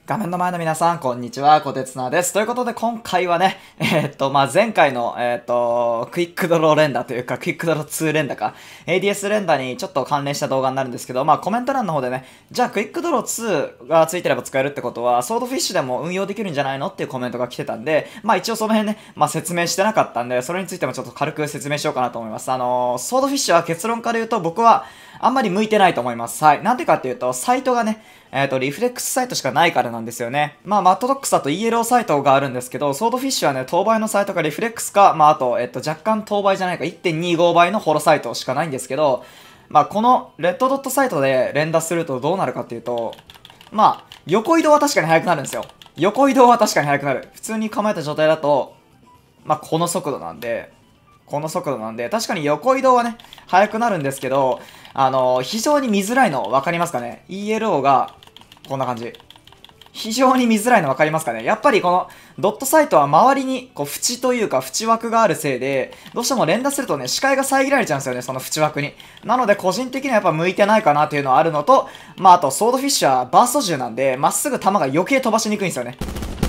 画面の前の皆さん、こんにちは、こてつなです。ということで、今回はね、前回の、クイックドロー連打というか、クイックドロー2連打か、ADS 連打にちょっと関連した動画になるんですけど、コメント欄の方でね、じゃあ、クイックドロー2がついてれば使えるってことは、ソードフィッシュでも運用できるんじゃないのっていうコメントが来てたんで、一応その辺ね、説明してなかったんで、それについてもちょっと軽く説明しようかなと思います。ソードフィッシュは結論から言うと、僕は、あんまり向いてないと思います。はい。なんでかっていうと、サイトがね、リフレックスサイトしかないからなんですよね。マットドックスだと ELO サイトがあるんですけど、ソードフィッシュはね、当倍のサイトがリフレックスか、あと、若干当倍じゃないか、1.25 倍のホロサイトしかないんですけど、このレッドドットサイトで連打するとどうなるかっていうと、横移動は確かに速くなるんですよ。横移動は確かに速くなる。普通に構えた状態だと、この速度なんで、確かに横移動はね、速くなるんですけど、非常に見づらいの分かりますかね？ ELO が、こんな感じ。非常に見づらいの分かりますかね？やっぱりこのドットサイトは周りにこう縁というか縁枠があるせいで、どうしても連打するとね、視界が遮られちゃうんですよね、その縁枠に。なので個人的にはやっぱ向いてないかなっていうのはあるのと、あとソードフィッシュはバースト銃なんで、まっすぐ弾が余計飛ばしにくいんですよね。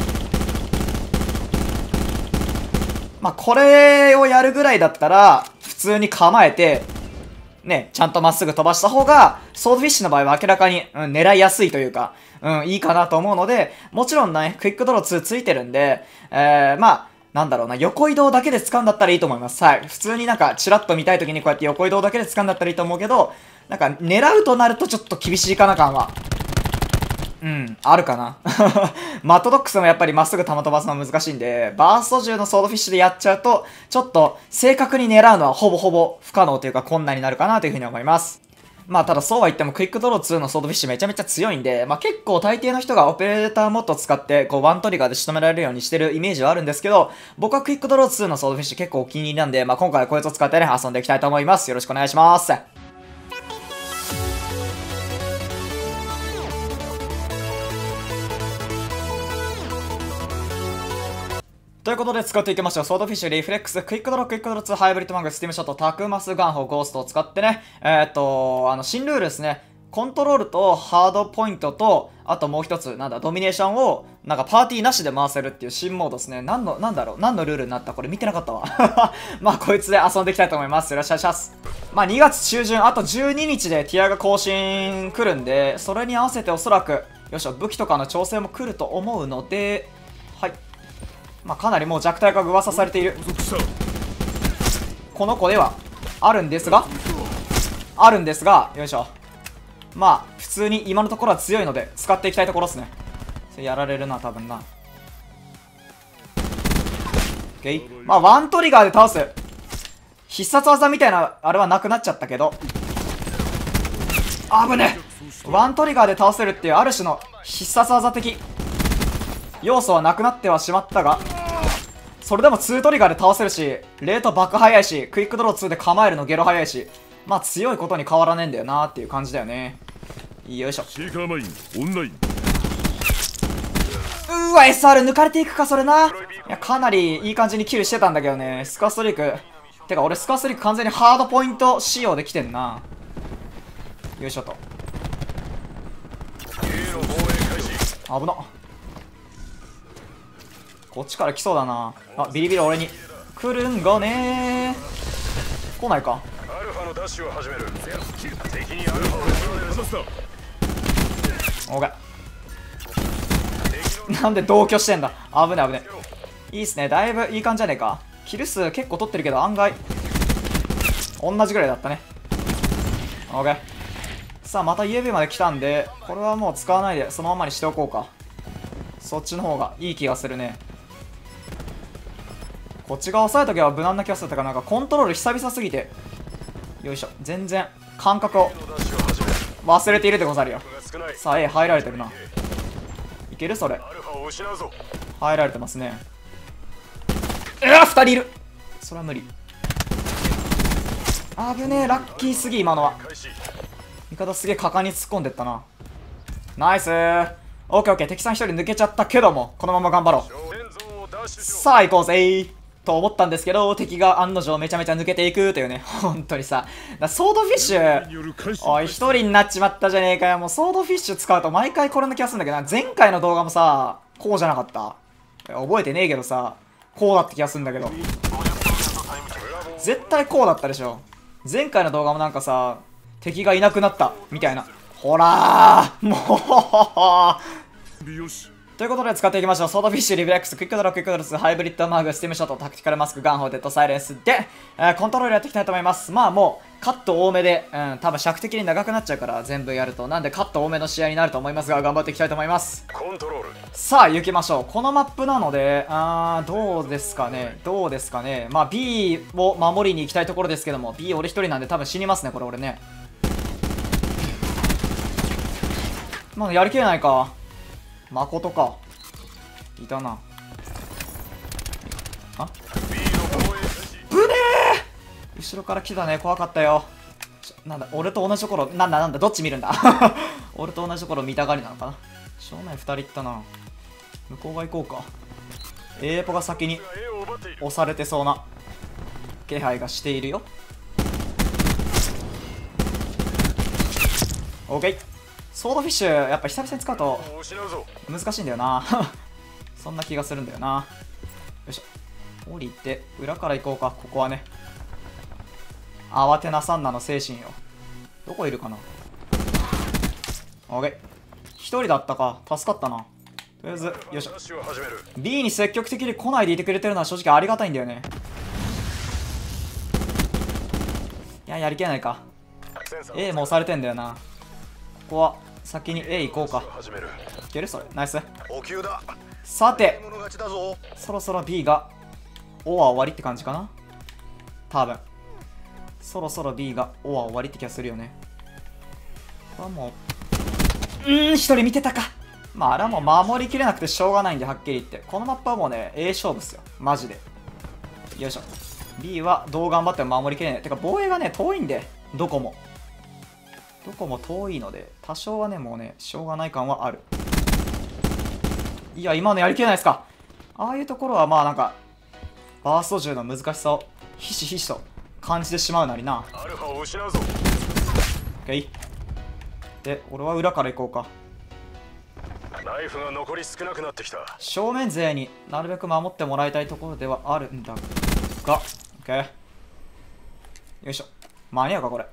これをやるぐらいだったら、普通に構えて、ね、ちゃんとまっすぐ飛ばした方が、ソードフィッシュの場合は明らかに、狙いやすいというか、いいかなと思うので、もちろんね、クイックドロー2ついてるんで、なんだろうな、横移動だけで使うんだったらいいと思います。はい。普通になんか、チラッと見たい時にこうやって横移動だけで使うんだったらいいと思うけど、なんか、狙うとなるとちょっと厳しいかな感は。あるかな。マットドックスもやっぱりまっすぐ弾飛ばすの難しいんで、バースト銃のソードフィッシュでやっちゃうと、ちょっと正確に狙うのはほぼほぼ不可能というか困難になるかなというふうに思います。ただそうは言ってもクイックドロー2のソードフィッシュめちゃめちゃ強いんで、結構大抵の人がオペレーターモッドを使って、こうワントリガーで仕留められるようにしてるイメージはあるんですけど、僕はクイックドロー2のソードフィッシュ結構お気に入りなんで、今回はこいつを使ってね、遊んでいきたいと思います。よろしくお願いします。ということで使っていきましょう。ソードフィッシュ、リフレックス、クイックドロー2、ハイブリッドマング、スティームショット、タクマス、ガンホ、ゴーストを使ってね、新ルールですね。コントロールとハードポイントと、あともう一つ、ドミネーションを、パーティーなしで回せるっていう新モードですね。何のルールになった？これ見てなかったわ。こいつで遊んでいきたいと思います。よろしくお願いします。2月中旬、あと12日でティアが更新来るんで、それに合わせておそらく、よいしょ、武器とかの調整も来ると思うので、はい。かなりもう弱体化が噂されているこの子ではあるんですが、よいしょ。普通に今のところは強いので使っていきたいところですね。やられるな、多分な。OK。ワントリガーで倒す必殺技みたいなあれはなくなっちゃったけど、危ねえ。ワントリガーで倒せるっていうある種の必殺技的要素はなくなってはしまったが、それでも2トリガーで倒せるし、レート爆速いし、クイックドロー2で構えるのゲロ速いし、強いことに変わらねえんだよなーっていう感じだよね。よいしょ。うわ、SR 抜かれていくか、それな。いや、かなりいい感じにキルしてたんだけどね。スカストリーク。てか、俺スカストリーク完全にハードポイント仕様で来てんな。よいしょと。危なっ。こっちから来そうだな。ビリビリ俺に来るんがねー。来ないか。オーケー。なんで同居してんだ。危ね危ね。いいっすね。だいぶいい感じじゃねえか。キル数結構取ってるけど案外同じぐらいだったね。オーケー。さあまた UAV まで来たんで、これはもう使わないでそのままにしておこうか。そっちの方がいい気がするね。こっち側押さえとけば無難な気がするから、コントロール久々すぎて、よいしょ、全然感覚を忘れているでござるよ。さあ A 入られてるな。いけるそれ。入られてますね。2人いる。それは無理。危ねえ、ラッキーすぎ今のは。味方すげえ果敢に突っ込んでったな。ナイスー。オッケーオッケー。敵さん1人抜けちゃったけども、このまま頑張ろう。さあ行こうぜー。 と思ったんですけど、敵が案の定めちゃめちゃ抜けていくというね、本当にさ、ソードフィッシュ、おい、一人になっちまったじゃねえかよ。もうソードフィッシュ使うと毎回これの気がするんだけどな、前回の動画もさ、こうじゃなかった？覚えてねえけどさ、こうだった気がするんだけど。絶対こうだったでしょ。前回の動画もなんかさ、敵がいなくなった、みたいな。ほらーもうということで使っていきましょう。ソードフィッシュ、リフレックス、クイックドロー、クイックドロス、ハイブリッドマーグ、スティームショット、タクティカルマスク、ガンホー、デッドサイレンスで、コントロールやっていきたいと思います。まあもう、カット多めで、多分尺的に長くなっちゃうから全部やると。なんでカット多めの試合になると思いますが、頑張っていきたいと思います。 コントロール。 さあ、行きましょう。このマップなので、どうですかね。どうですかね。まあ B を守りに行きたいところですけども、B 俺一人なんで多分死にますね、これ俺ね。まあやりきれないか。誠か。いたな。あぶねー後ろから来たね。怖かったよ。なんだ、俺と同じところ、なんだ、どっち見るんだ俺と同じところ見たがりなのかな。正面2人行ったな。向こう側行こうか。エーポが先に押されてそうな気配がしているよ。オーケー。ソードフィッシュ、やっぱ久々に使うと難しいんだよなそんな気がするんだよな。よいしょ。降りて、裏から行こうか、ここはね。慌てなさんなの精神よ。どこいるかな。オーケー。一人だったか。助かったな。とりあえず、よいしょ。B に積極的に来ないでいてくれてるのは正直ありがたいんだよね。いや、やりきれないか。A も押されてんだよな。ここは、先に A 行こうか。いけるそれ。ナイス。さて、そろそろ B が、O は終わりって感じかな。多分。そろそろ B が O は終わりって気がするよね。これはもう、一人見てたか。まあ、あれはもう守りきれなくてしょうがないんで、はっきり言って。このマップはもうね、A 勝負っすよ。マジで。よいしょ。B はどう頑張っても守りきれない。てか、防衛がね、遠いんで、どこも。どこも遠いので、多少はね、もうね、しょうがない感はある。いや、今のやりきれないですか。ああいうところはまあなんか、バースト銃の難しさをひしひしと感じてしまうなりな。 アルファを失うぞ。 オッケー。で、俺は裏から行こうか。 ナイフが残り少なくなってきた。 正面勢になるべく守ってもらいたいところではあるんだが、オッケー。よいしょ。間に合うか、これ。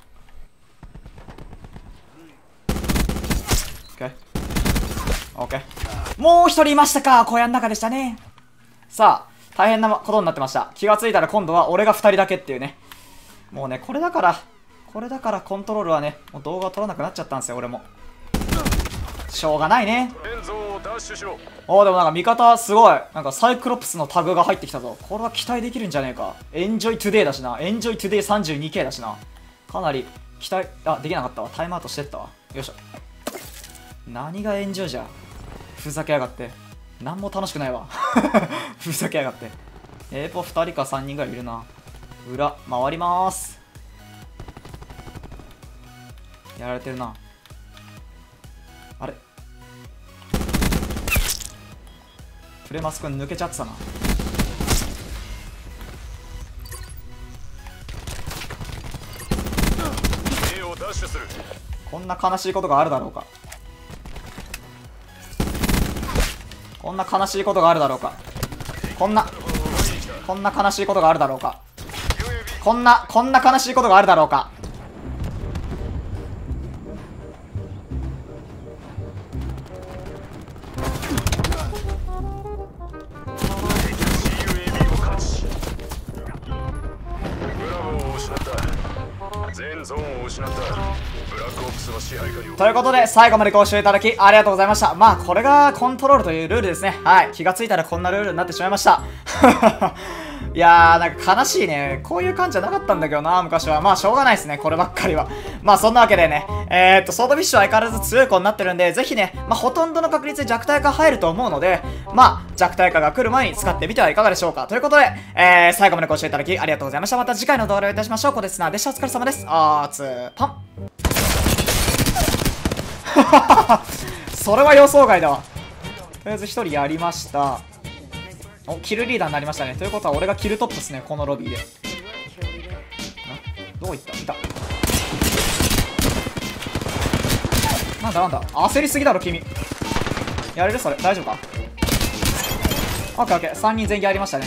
オッケー。もう一人いましたか。小屋の中でしたね。さあ、大変なことになってました。気がついたら今度は俺が2人だけっていうね。もうね、これだからコントロールはね、もう動画を撮らなくなっちゃったんですよ、俺も。しょうがないね。おー、でもなんか味方すごい。なんかサイクロプスのタグが入ってきたぞ。これは期待できるんじゃねえか。エンジョイトゥデイだしな。エンジョイトゥデイ 32K だしな。かなり期待、できなかったわ。タイムアウトしてったわ。よいしょ。何がエンジョイじゃ。ふざけやがって。なんも楽しくないわ。ふざけやがって。エーポ2人か3人ぐらいいるな。裏、回りまーす。やられてるな。あれプレマス君抜けちゃってたな。こんな悲しいことがあるだろうか。こんな悲しいことがあるだろうか。こんな悲しいことがあるだろうか。こんな悲しいことがあるだろうか。ということで、最後までご視聴いただきありがとうございました。まあ、これがコントロールというルールですね。はい。気がついたらこんなルールになってしまいました。いやー、なんか悲しいね。こういう感じじゃなかったんだけどな、昔は。まあ、しょうがないですね。こればっかりは。まあ、そんなわけでね。ソードフィッシュは相変わらず強い子になってるんで、ぜひね、まあ、ほとんどの確率で弱体化入ると思うので、まあ、弱体化が来る前に使ってみてはいかがでしょうか。ということで、最後までご視聴いただきありがとうございました。また次回の動画でお会いいたしましょう。こてつなでした。お疲れ様です。パン。それは予想外だわ。とりあえず1人やりました。 お、キルリーダーになりましたね。ということは俺がキルトップですね、このロビーで。どこ行った？いた。なんだ焦りすぎだろ君。やれるそれ大丈夫か？オッケーオッケー、3人全員やりましたね。